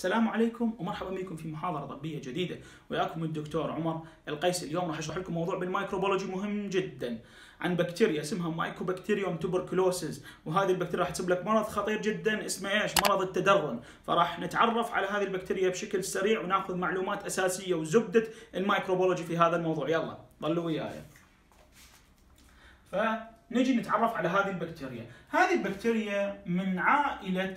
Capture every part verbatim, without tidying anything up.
السلام عليكم ومرحبا بكم في محاضرة طبية جديدة، وياكم الدكتور عمر القيسي. اليوم راح اشرح لكم موضوع بالميكروبيولوجي مهم جدا عن بكتيريا اسمها مايكوبكتيريوم توبركلوسيس، وهذه البكتيريا راح تسبب لك مرض خطير جدا اسمه ايش؟ مرض التدرن. فراح نتعرف على هذه البكتيريا بشكل سريع وناخذ معلومات اساسية وزبدة الميكروبيولوجي في هذا الموضوع. يلا ضلوا وياي. فنجي نتعرف على هذه البكتيريا. هذه البكتيريا من عائلة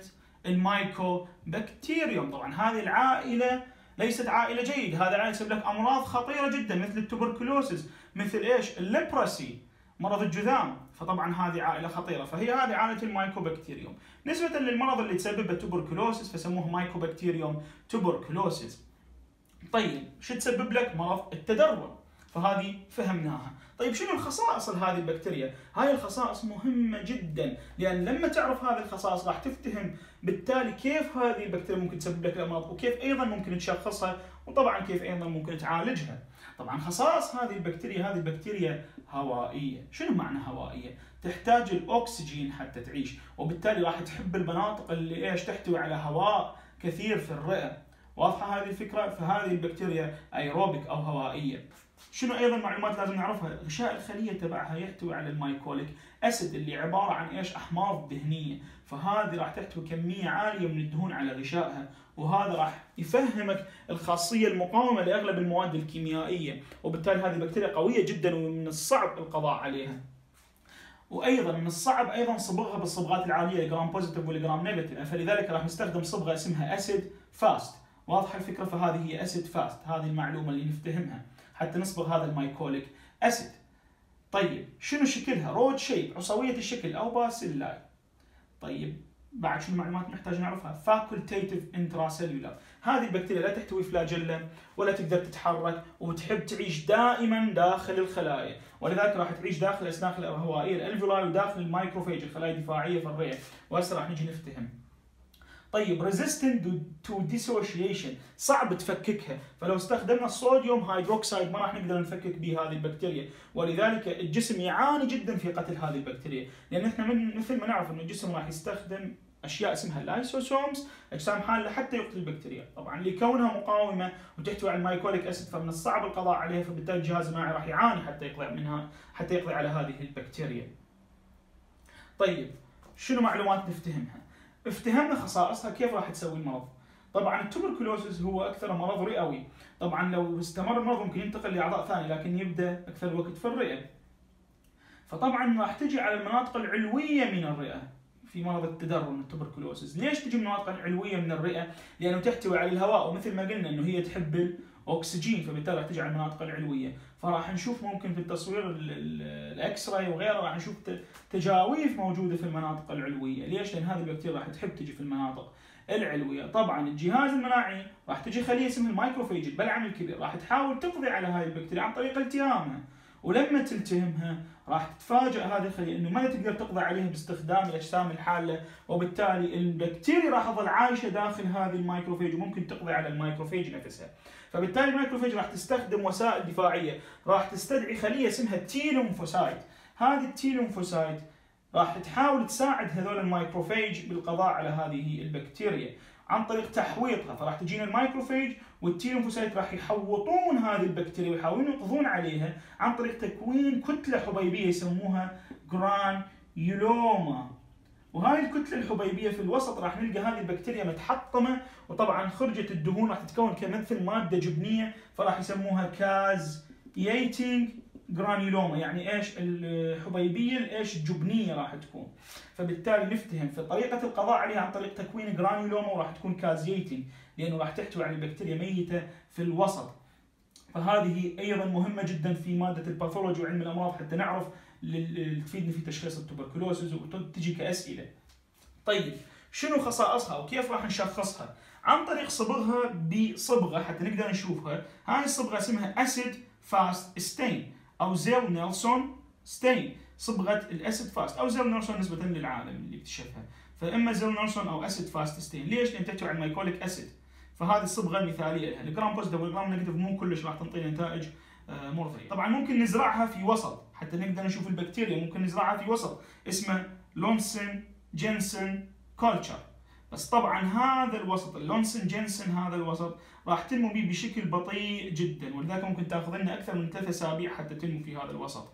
المايكوبكتيريوم. طبعا هذه العائلة ليست عائلة جيدة، هذه عائلة تسبب لك أمراض خطيرة جدا مثل التوبركلوسيس، مثل ايش؟ الليبرسي، مرض الجذام. فطبعا هذه عائلة خطيرة، فهي هذه عائلة المايكوبكتيريوم. نسبة للمرض اللي تسببه التوبركلوسيس فسموه مايكوبكتيريوم توبركلوسيس. طيب شو تسبب لك؟ مرض التدرن، فهذه فهمناها. طيب شنو الخصائص لهذه البكتيريا؟ هاي الخصائص مهمة جدا، لأن لما تعرف هذه الخصائص راح تفتهم بالتالي كيف هذه البكتيريا ممكن تسبب لك الأمراض، وكيف أيضا ممكن تشخصها، وطبعا كيف أيضا ممكن تعالجها. طبعا خصائص هذه البكتيريا، هذه البكتيريا هوائية. شنو معنى هوائية؟ تحتاج الأكسجين حتى تعيش، وبالتالي راح تحب المناطق اللي ايش؟ تحتوي على هواء كثير في الرئة. واضحة هذه الفكرة؟ فهذه البكتيريا ايروبيك أو هوائية. شنو ايضا معلومات لازم نعرفها؟ غشاء الخليه تبعها يحتوي على المايكوليك اسيد اللي عباره عن ايش؟ احماض دهنيه، فهذه راح تحتوي كميه عاليه من الدهون على غشائها، وهذا راح يفهمك الخاصيه المقاومه لاغلب المواد الكيميائيه، وبالتالي هذه البكتيريا قويه جدا ومن الصعب القضاء عليها. وايضا من الصعب ايضا صبغها بالصبغات العاليه الجرام بوزيتيف والجرام نيجاتيف، فلذلك راح نستخدم صبغه اسمها اسيد فاست. واضحه الفكره؟ فهذه هي اسيد فاست، هذه المعلومه اللي نفتهمها حتى نصبغ هذا المايكوليك اسيد. طيب شنو شكلها؟ رود شيب، عصويه الشكل او باسيلاي. طيب بعد شنو معلومات نحتاج نعرفها؟ فاكولتيتيف انتراسيلولار. هذه البكتيريا لا تحتوي فلاجيلا ولا تقدر تتحرك، وتحب تعيش دائما داخل الخلايا، ولذلك راح تعيش داخل الاسناخ الهوائيه الالفيولاي وداخل المايكروفيج الخلايا الدفاعيه في الرئه، وهسه راح نجي نفتهم. طيب resistant to dissociation، صعب تفككها، فلو استخدمنا الصوديوم هيدروكسيد ما راح نقدر نفكك به هذه البكتيريا، ولذلك الجسم يعاني جدا في قتل هذه البكتيريا، لان احنا من مثل ما نعرف انه الجسم راح يستخدم اشياء اسمها اللايسوسومز، اجسام حاله حتى يقتل البكتيريا. طبعا لكونها مقاومه وتحتوي على المايكوليك اسيد فمن الصعب القضاء عليها، فبالتالي الجهاز المناعي راح يعاني حتى يقضي منها، حتى يقضي على هذه البكتيريا. طيب شنو معلومات نفتهمها؟ افتهمنا خصائصها، كيف راح تسوي المرض؟ طبعا التوبركلوسيس هو اكثر مرض رئوي، طبعا لو استمر المرض ممكن ينتقل لاعضاء ثانيه، لكن يبدا اكثر الوقت في الرئه. فطبعا راح تجي على المناطق العلويه من الرئه في مرض التدرن التوبركلوسيس. ليش تجي من المناطق العلويه من الرئه؟ لانه تحتوي على الهواء، ومثل ما قلنا انه هي تحب الاكسجين، فبالتالي راح تجي على المناطق العلويه. فراح نشوف ممكن في التصوير الاكس راي وغيره راح نشوف تجاويف موجوده في المناطق العلويه. ليش؟ لان هذه البكتيريا راح تحب تجي في المناطق العلويه. طبعا الجهاز المناعي راح تجي خليه اسمها المايكروفيج البلعم الكبير، راح تحاول تقضي على هذه البكتيريا عن طريق التهامها، ولما تلتهمها راح تتفاجأ هذه الخليه انه ما تقدر تقضي عليها باستخدام الاجسام الحاله، وبالتالي البكتيريا راح تظل عايشه داخل هذه المايكروفيج وممكن تقضي على المايكروفيج نفسها. فبالتالي المايكروفيج راح تستخدم وسائل دفاعيه، راح تستدعي خليه اسمها التي ليمفوسايت. هذه التي ليمفوسايت راح تحاول تساعد هذول المايكروفيج بالقضاء على هذه البكتيريا عن طريق تحويطها. فراح تجينا المايكروفيج والتي ليمفوسايت راح يحوطون هذه البكتيريا ويحاولون يقضون عليها عن طريق تكوين كتله حبيبيه يسموها جرانيولوما. وهاي الكتله الحبيبيه في الوسط راح نلقى هذه البكتيريا متحطمه، وطبعا خرجت الدهون راح تتكون كمثل ماده جبنيه، فراح يسموها كازييتنج جرانيولوما، يعني ايش؟ الحبيبيه الايش؟ الجبنيه راح تكون. فبالتالي نفتهم في طريقه القضاء عليها عن طريق تكوين جرانيولوما، وراح تكون كازييتنج لانه راح تحتوي على البكتيريا ميته في الوسط. فهذه ايضا مهمه جدا في ماده الباثولوجي وعلم الامراض حتى نعرف تفيدنا في تشخيص التوبركلوسيس وتجي كاسئله. طيب شنو خصائصها وكيف راح نشخصها؟ عن طريق صبغها بصبغه حتى نقدر نشوفها. هاي الصبغه اسمها اسيد فاست ستين او زيل نيلسون ستين، صبغه الاسيد فاست او زيل نيلسون نسبه للعالم اللي اكتشفها، فاما زيل نيلسون او اسيد فاست ستين. ليش؟ لان تحتوي على المايكوليك اسيد، فهذه الصبغه المثاليه لها. الجرام بوزيتيف والجرام نيجاتيف مو كلش راح تنطينا نتائج مرضيه. طبعا ممكن نزرعها في وسط حتى نقدر نشوف البكتيريا، ممكن نزرعها في وسط اسمه لونسن جينسن كولتشر. بس طبعا هذا الوسط اللونسن جينسن هذا الوسط راح تنمو به بشكل بطيء جدا، ولذلك ممكن تاخذ لنا اكثر من ثلاث اسابيع حتى تنمو في هذا الوسط.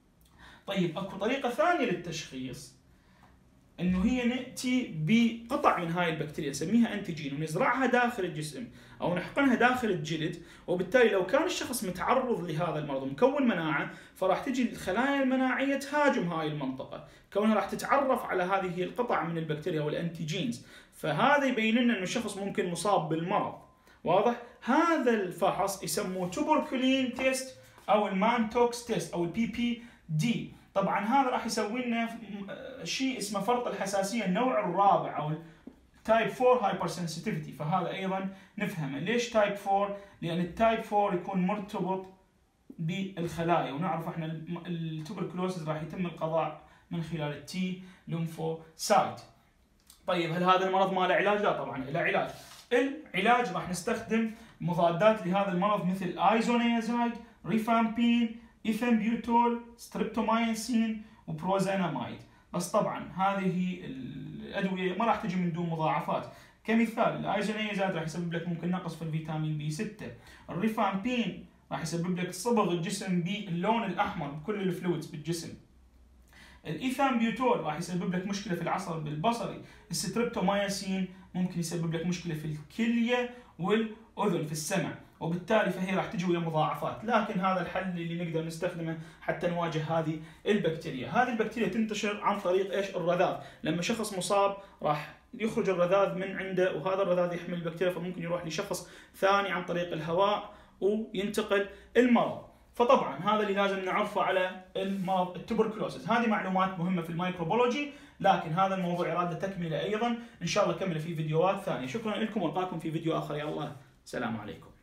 طيب اكو طريقه ثانيه للتشخيص، انه هي ناتي بقطع من هاي البكتيريا نسميها انتيجين ونزرعها داخل الجسم او نحقنها داخل الجلد، وبالتالي لو كان الشخص متعرض لهذا المرض ومكون مناعه فراح تجي الخلايا المناعيه تهاجم هاي المنطقه، كونها راح تتعرف على هذه القطع من البكتيريا والانتيجينز، فهذا يبين لنا انه الشخص ممكن مصاب بالمرض. واضح؟ هذا الفحص يسموه توبركولين تيست او المانتوكس تيست او البي بي دي. طبعا هذا راح يسوي لنا شيء اسمه فرط الحساسيه النوع الرابع او تايب فور هايبر سنسيتيفيتي، فهذا ايضا نفهمه. ليش تايب فور؟ لان التايب فور يكون مرتبط بالخلايا، ونعرف احنا التوبركلوسيس راح يتم القضاء من خلال التي ليمفوسايت. طيب هل هذا المرض ما له علاج؟ لا طبعا له علاج. العلاج راح نستخدم مضادات لهذا المرض مثل ايزونيازايد، ريفامبين، ايثامبيوتول، ستريبتومايسين وبروزانامايد. بس طبعا هذه الادويه ما راح تجي من دون مضاعفات. كمثال الايزونيازايد راح يسبب لك ممكن نقص في الفيتامين بي ستة، الريفامبين راح يسبب لك صبغ الجسم باللون الاحمر بكل الفلويدز بالجسم، الايثامبيوتول راح يسبب لك مشكله في العصب البصري، الستريبتومايسين ممكن يسبب لك مشكله في الكليه والاذن في السمع، وبالتالي فهي راح تجي ويا مضاعفات. لكن هذا الحل اللي نقدر نستخدمه حتى نواجه هذه البكتيريا. هذه البكتيريا تنتشر عن طريق ايش؟ الرذاذ. لما شخص مصاب راح يخرج الرذاذ من عنده، وهذا الرذاذ يحمل البكتيريا فممكن يروح لشخص ثاني عن طريق الهواء وينتقل المرض. فطبعا هذا اللي لازم نعرفه على المرض التوبركلوسيس. هذه معلومات مهمه في الميكروبيولوجي، لكن هذا الموضوع يراد تكمله ايضا، ان شاء الله نكمله في فيديوهات ثانيه. شكرا لكم والقاكم في فيديو اخر. يا الله، سلام عليكم.